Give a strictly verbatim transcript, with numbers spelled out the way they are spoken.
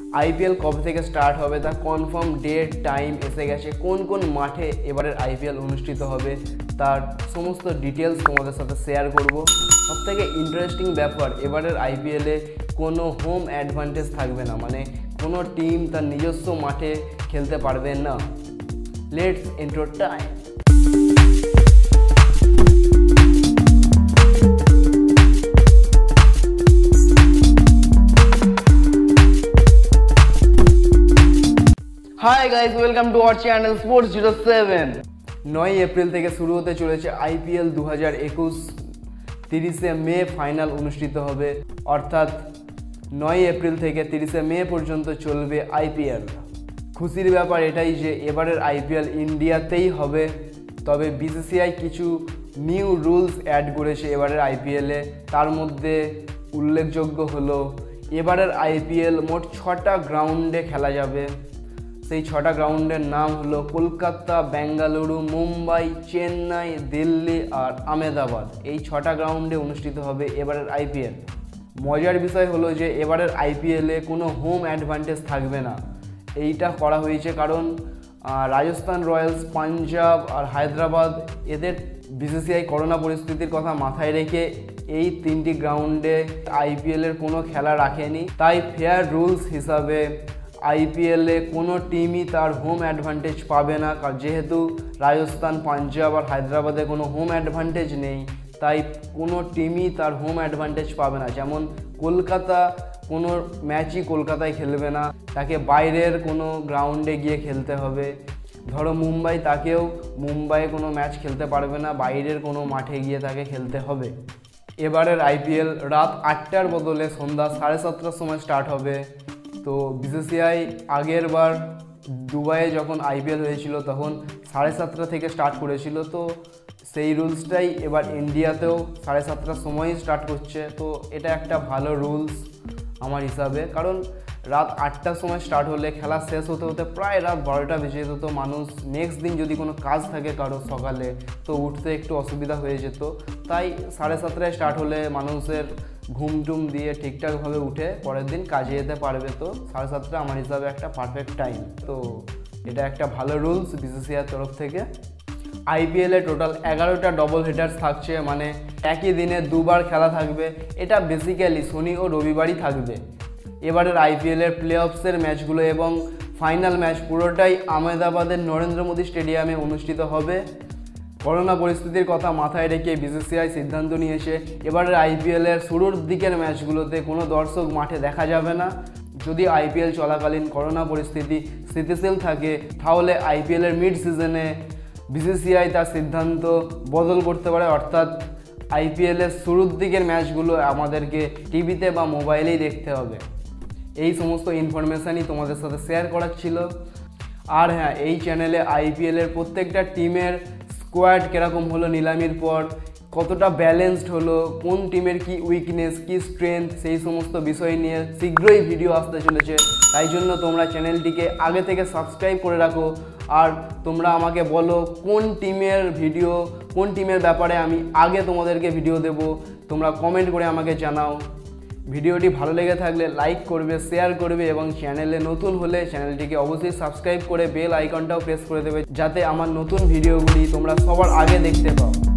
IPL কবে থেকে start হবে তার কনফার্ম ডেট টাইম এসে গেছে, কোন কোন মাঠে এবারের আইপিএল অনুষ্ঠিত হবে তার সমস্ত ডিটেলস তোমাদের সাথে শেয়ার করব। সবথেকে ইন্টারেস্টিং ব্যাপার, এবারের আইপিএলে কোনো হোম অ্যাডভান্টেজ থাকবে না, মানে কোনো টিম তার নিজস্ব মাঠে খেলতে পারবে না। Let's intro time. Hi guys, welcome to our channel sports zero seven. নয় এপ্রিল থেকে শুরু হতে চলেছে আইপিএল দু হাজার একুশ। তিরিশে মে ফাইনাল অনুষ্ঠিত হবে, অর্থাৎ নয় এপ্রিল থেকে তিরিশে মে পর্যন্ত চলবে আইপিএল। খুশির ব্যাপার এটাই যে এবারের আইপিএল ইন্ডিয়াতেই হবে, তবে বিসিসিআই কিছু নিউ রুলস অ্যাড করেছে এবারের আইপিএলে। তার মধ্যে উল্লেখযোগ্য হলো এবারের আইপিএল মোট ছটা গ্রাউন্ডে খেলা যাবে। সেই ছটা গ্রাউন্ডের নাম হলো কলকাতা, বেঙ্গালুরু, মুম্বাই, চেন্নাই, দিল্লি আর আহমেদাবাদ। এই ছটা গ্রাউন্ডে অনুষ্ঠিত হবে এবারের আইপিএল। মজার বিষয় হলো যে এবারের আইপিএলে কোনো হোম অ্যাডভান্টেজ থাকবে না। এইটা করা হয়েছে কারণ রাজস্থান রয়্যালস, পাঞ্জাব আর হায়দ্রাবাদ, এদের বিসিসিআই করোনা পরিস্থিতির কথা মাথায় রেখে এই তিনটি গ্রাউন্ডে আইপিএলের কোনো খেলা রাখেনি। তাই ফেয়ার রুলস হিসাবে আইপিএলে কোনো টিমই তার হোম অ্যাডভান্টেজ পাবে না, যেহেতু রাজস্থান, পাঞ্জাব আর হায়দ্রাবাদে কোনো হোম অ্যাডভান্টেজ নেই, তাই কোনো টিমই তার হোম অ্যাডভান্টেজ পাবে না। যেমন কলকাতা কোনো ম্যাচই কলকাতায় খেলবে না, তাকে বাইরের কোনো গ্রাউন্ডে গিয়ে খেলতে হবে। ধরো মুম্বাই, তাকেও মুম্বাইয়ে কোনো ম্যাচ খেলতে পারবে না, বাইরের কোনো মাঠে গিয়ে তাকে খেলতে হবে। এবারের আইপিএল রাত আটটার বদলে সন্ধ্যা সাড়ে সাতটার সময় স্টার্ট হবে। তো বিসিসিআই আগের বার দুবাইয়ে যখন আইপিএল হয়েছিল তখন সাড়ে সাতটা থেকে স্টার্ট করেছিল, তো সেই রুলসটাই এবার ইন্ডিয়াতেও সাড়ে সাতটার সময়ই স্টার্ট করছে। তো এটা একটা ভালো রুলস আমার হিসাবে, কারণ রাত আটটার সময় স্টার্ট হলে খেলা শেষ হতে হতে প্রায় রাত বারোটা বেজে যেত। তো মানুষ নেক্সট দিন যদি কোনো কাজ থাকে কারো সকালে, তো উঠতে একটু অসুবিধা হয়ে যেত। তাই সাড়ে সাতটায় স্টার্ট হলে মানুষের ঘুম টুম দিয়ে ঠিকঠাকভাবে উঠে পরের দিন কাজে যেতে পারবে। তো সাড়ে সাতটা আমার হিসাবে একটা পারফেক্ট টাইম। তো এটা একটা ভালো রুলস বিসিসিআইয়ের তরফ থেকে। আইপিএলে টোটাল এগারোটা ডবল হেডার্স থাকছে, মানে একই দিনে দুবার খেলা থাকবে। এটা বেসিক্যালি শনি ও রবিবারই থাকবে। এবারের আইপিএলের প্লে অফসের ম্যাচগুলো এবং ফাইনাল ম্যাচ পুরোটাই আহমেদাবাদের নরেন্দ্র মোদী স্টেডিয়ামে অনুষ্ঠিত হবে। করোনা পরিস্থিতির কথা মাথায় রেখে বিসিসিআই সিদ্ধান্ত নিয়েছে এবারের আইপিএলের শুরুর দিকের ম্যাচগুলোতে কোনো দর্শক মাঠে দেখা যাবে না। যদি আইপিএল চলাকালীন করোনা পরিস্থিতি স্থিতিশীল থাকে তাহলে আইপিএলের মিড সিজনে বিসিসিআই তার সিদ্ধান্ত বদল করতে পারে, অর্থাৎ আইপিএলের শুরুর দিকের ম্যাচগুলো আমাদেরকে টিভিতে বা মোবাইলেই দেখতে হবে। এই সমস্ত ইনফরমেশানই তোমাদের সাথে শেয়ার করার ছিল। আর হ্যাঁ, এই চ্যানেলে আইপিএলের প্রত্যেকটা টিমের স্কোয়াড কীরকম হলো নিলামির পর, কতটা ব্যালেন্সড হলো, কোন টিমের কি উইকনেস, কি স্ট্রেংথ, সেই সমস্ত বিষয় নিয়ে শীঘ্রই ভিডিও আসতে চলেছে। তাই জন্য তোমরা চ্যানেলটিকে আগে থেকে সাবস্ক্রাইব করে রাখো। আর তোমরা আমাকে বলো কোন টিমের ভিডিও, কোন টিমের ব্যাপারে আমি আগে তোমাদেরকে ভিডিও দেব, তোমরা কমেন্ট করে আমাকে জানাও। ভিডিওটি ভালো লেগে থাকলে লাইক করবে, শেয়ার করবে এবং চ্যানেলে নতুন হলে চ্যানেলটিকে অবশ্যই সাবস্ক্রাইব করে বেল আইকনটাও প্রেস করে দেবে, যাতে আমার নতুন ভিডিওগুলি তোমরা সবার আগে দেখতে পাও।